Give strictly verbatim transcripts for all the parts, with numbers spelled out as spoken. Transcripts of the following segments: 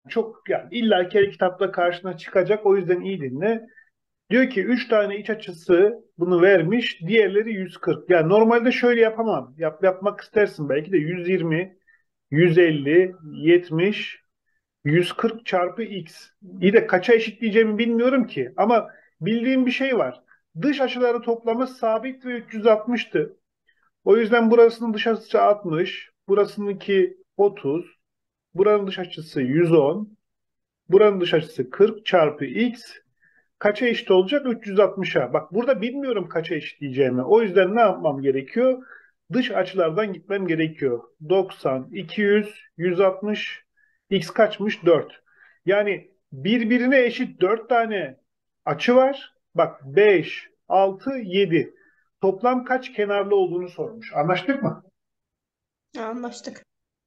çok yani illa ki her kitapta karşına çıkacak. O yüzden iyi dinle. Diyor ki üç tane iç açısı bunu vermiş. Diğerleri yüz kırk. Yani normalde şöyle yapamam. Yap, yapmak istersin belki de yüz yirmi, yüz elli, yetmiş, yüz kırk çarpı x. İyi de kaça eşitleyeceğimi bilmiyorum ki. Ama bildiğim bir şey var. Dış açıları toplamı sabit ve üç yüz altmıştı. O yüzden burasının dış açısı altmış, burasınınki otuz, buranın dış açısı yüz on, buranın dış açısı kırk çarpı x kaça eşit olacak? üç yüz altmışa. Bak burada bilmiyorum kaça eşitleyeceğimi. O yüzden ne yapmam gerekiyor? Dış açılardan gitmem gerekiyor. doksan, iki yüz, yüz altmış, x kaçmış? dört. Yani birbirine eşit dört tane açı var. Bak beş, altı, yedi. Toplam kaç kenarlı olduğunu sormuş. Anlaştık mı? Anlaştık.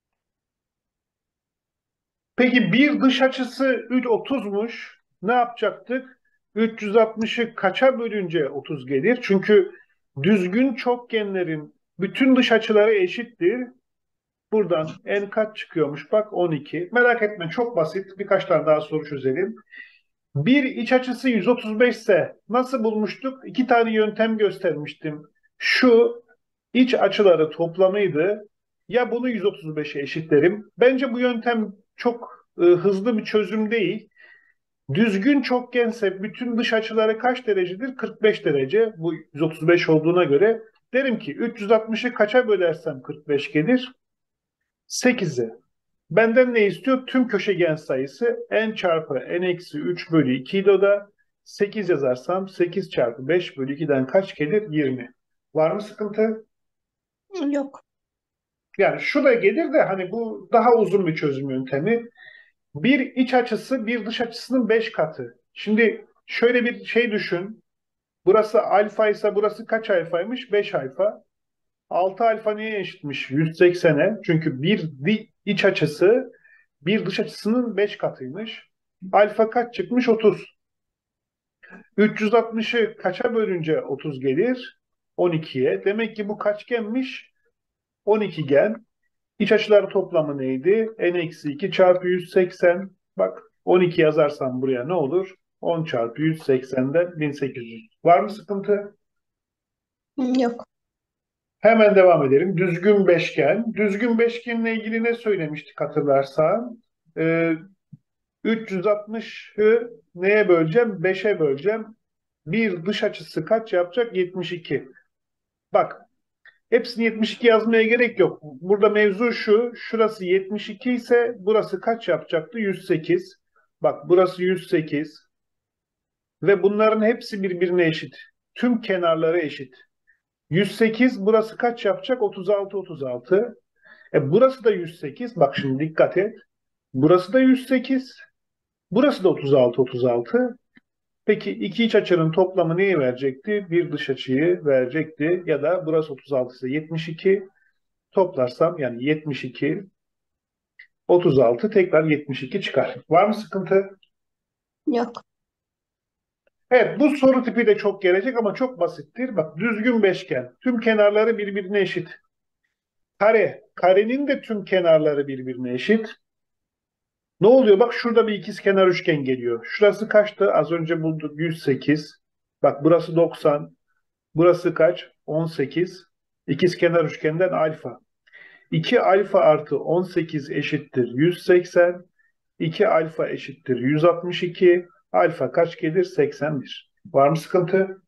Peki bir dış açısı otuzmuş. Ne yapacaktık? üç yüz altmışı kaça bölünce otuz gelir? Çünkü düzgün çokgenlerin bütün dış açıları eşittir. Buradan n kaç çıkıyormuş? Bak on iki. Merak etme çok basit. Birkaç tane daha soru çözelim. Bir iç açısı yüz otuz beş ise nasıl bulmuştuk? İki tane yöntem göstermiştim. Şu iç açıları toplamıydı. Ya bunu yüz otuz beşe eşitlerim. Bence bu yöntem çok e, hızlı bir çözüm değil. Düzgün çokgense bütün dış açıları kaç derecedir? kırk beş derece. Bu yüz otuz beş olduğuna göre derim ki üç yüz altmışı kaça bölersem kırk beş gelir? sekize. Benden ne istiyor? Tüm köşegen sayısı n çarpı n eksi üç bölü iki idi o da. sekiz yazarsam sekiz çarpı beş bölü ikiden kaç gelir? yirmi. Var mı sıkıntı? Yok. Yani şu da gelir de hani bu daha uzun bir çözüm yöntemi. Bir iç açısı bir dış açısının beş katı. Şimdi şöyle bir şey düşün. Burası alfa ise burası kaç alfaymış? beş alfa. altı alfa neye eşitmiş? yüz seksene. Çünkü bir iç açısı bir dış açısının beş katıymış. Alfa kaç çıkmış? otuz. üç yüz altmışı kaça bölünce otuz gelir? on ikiye. Demek ki bu kaçgenmiş? on iki gen. İç açılar toplamı neydi? N-eksi iki çarpı yüz seksen. Bak on iki yazarsam buraya ne olur? on çarpı yüz seksenden bin sekiz yüz. Var mı sıkıntı? Yok. Hemen devam edelim. Düzgün beşgen. Düzgün beşgenle ilgili ne söylemiştik hatırlarsan? Ee, üç yüz altmışı neye böleceğim? beşe böleceğim. Bir dış açısı kaç yapacak? yetmiş iki. Bak hepsini yetmiş iki yazmaya gerek yok. Burada mevzu şu. Şurası yetmiş iki ise burası kaç yapacaktı? yüz sekiz. Bak burası yüz sekiz. Ve bunların hepsi birbirine eşit. Tüm kenarları eşit. yüz sekiz burası kaç yapacak? otuz altı otuz altı. E burası da yüz sekiz. Bak şimdi dikkat et. Burası da yüz sekiz. Burası da otuz altı otuz altı. Peki iki iç açının toplamı neyi verecekti? Bir dış açıyı verecekti. Ya da burası otuz altı ise yetmiş iki. Toplarsam yani yetmiş iki, otuz altı tekrar yetmiş iki çıkar. Var mı sıkıntı? Yok. Evet bu soru tipi de çok gelecek ama çok basittir. Bak düzgün beşgen. Tüm kenarları birbirine eşit. Kare. Karenin de tüm kenarları birbirine eşit. Ne oluyor? Bak şurada bir ikizkenar üçgen geliyor. Şurası kaçtı? Az önce bulduk yüz sekiz. Bak burası doksan. Burası kaç? on sekiz. İkizkenar üçgenden alfa. iki alfa artı on sekiz eşittir yüz seksen. iki alfa eşittir yüz altmış iki. Alfa kaç gelir? seksen bir. Var mı sıkıntı?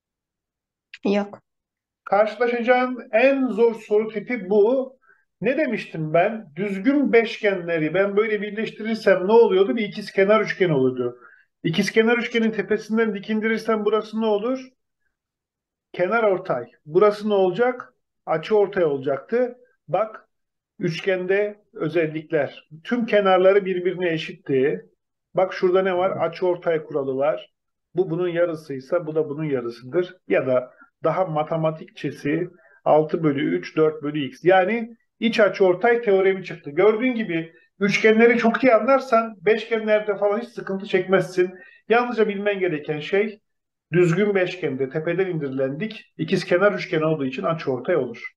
Yok. Karşılaşacağın en zor soru tipi bu. Ne demiştim ben? Düzgün beşgenleri ben böyle birleştirirsem ne oluyordu? Bir ikizkenar üçgen olurdu. İkizkenar üçgenin tepesinden dik indirirsem burası ne olur? Kenar ortay. Burası ne olacak? Açı ortay olacaktı. Bak üçgende özellikler. Tüm kenarları birbirine eşitti. Bak şurada ne var? Açıortay kuralı var. Bu bunun yarısıysa bu da bunun yarısıdır. Ya da daha matematikçesi altı bölü üç, dört bölü x. Yani iç açıortay teoremi çıktı. Gördüğün gibi üçgenleri çok iyi anlarsan beşgenlerde falan hiç sıkıntı çekmezsin. Yalnızca bilmen gereken şey düzgün beşgende tepeden indirilen dik ikizkenar üçgen olduğu için açıortay olur.